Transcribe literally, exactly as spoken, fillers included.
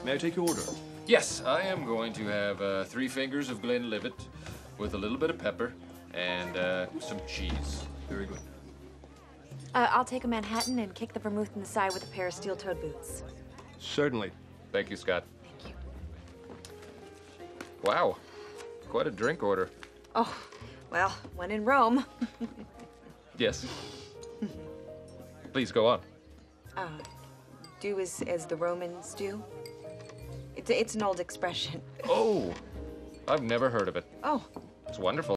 May I take your order? Yes, I am going to have uh, three fingers of Glenlivet with a little bit of pepper and uh, some cheese. Very good. Uh, I'll take a Manhattan and kick the vermouth in the side with a pair of steel-toed boots. Certainly. Thank you, Scott. Thank you. Wow, quite a drink order. Oh, well, when in Rome. Yes. Please go on. Uh, do as, as the Romans do. It's, it's an old expression. Oh, I've never heard of it. Oh. It's wonderful.